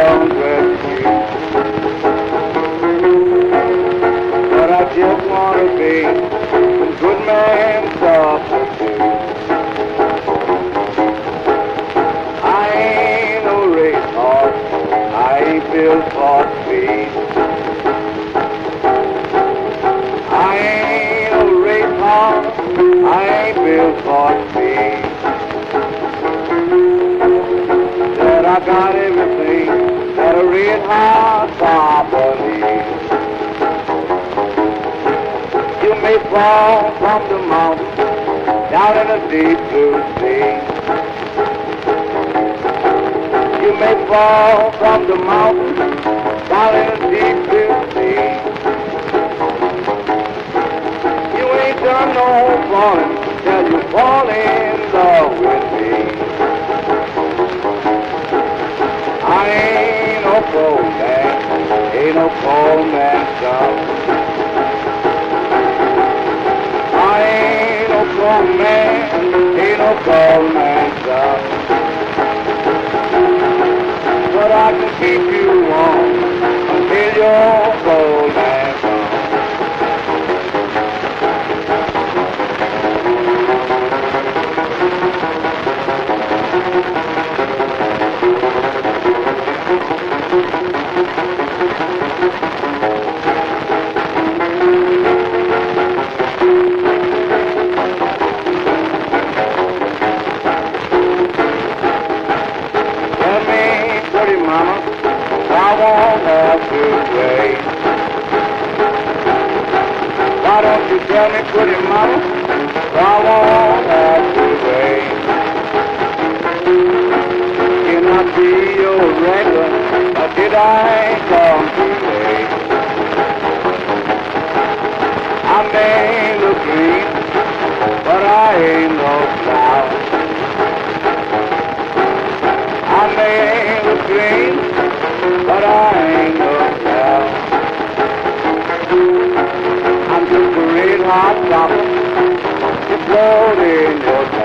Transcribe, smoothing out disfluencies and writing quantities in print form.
don't dress you, but I just want to be some good man substitute. I ain't no racehorse, I ain't built for speed. I ain't no racehorse, I ain't built for speed. Said I got everything that a red hot copper needs. You may fall from the mountain down in the deep blue sea. You may fall from the mountain down in the deep blue sea. You ain't done no falling till you fall in love with me. I ain't no poor man, ain't no poor man's son. I ain't no poor man, ain't no poor man's son. But I can keep you warm until you're old and gone. I won't have to wait. Why don't you tell me, pretty mama, I won't have to wait. Can I be your regular, or did I come too late? I may look green, but I ain't no cloud. I may look green, but I ain't no cloud. I'm just a red hot chopper, you float in your town.